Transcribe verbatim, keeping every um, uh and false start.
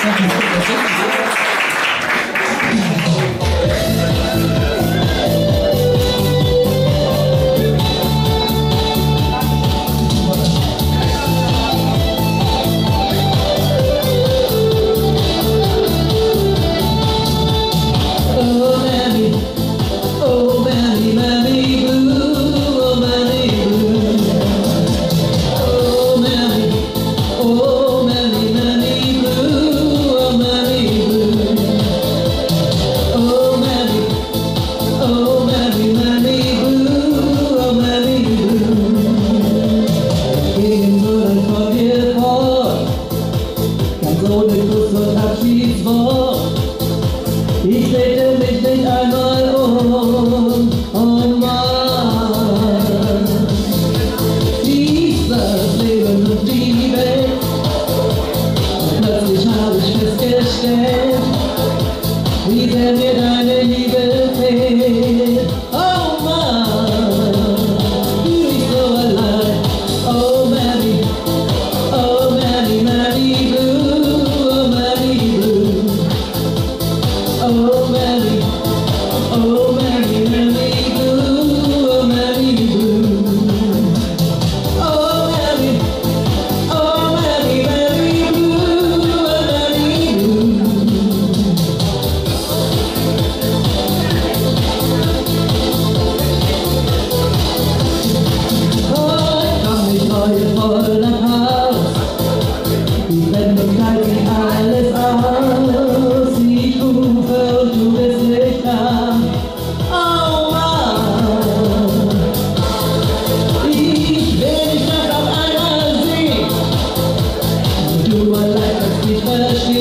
Ich drehte mich nicht einmal um, oh Mann. Dieses Leben und die Welt, und plötzlich habe ich festgestellt, wie sehr mir deine Liebe fehlt. Oh Mann, fühl mich so allein, oh Mary, oh Mary, Mary Blue, oh Mary Blue. Oh Mary, oh Mary, Mary Blue, oh Mary Blue. Oh Mary, oh Mary, Mary Blue, oh Mary Blue. Heute komm ich heute voll nach Haus, die Wendigkeit sieht alles aus, ich rufe und du bist nicht da. Oh Mann, ich will dich noch auf einmal sehen, und du allein kannst mich verstehen.